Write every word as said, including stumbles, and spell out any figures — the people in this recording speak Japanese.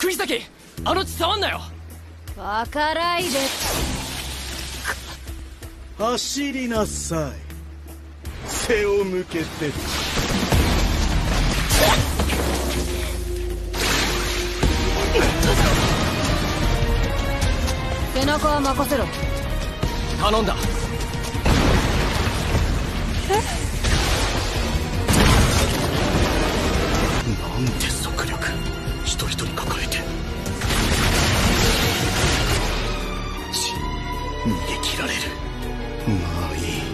釘崎、あの血触んなよ。 わからいで。 走りなさい。背を向けて。 背中は任せろ。 頼んだ。 なんて速力。一人一人抱えて。ち、逃げ切られる。まあいい。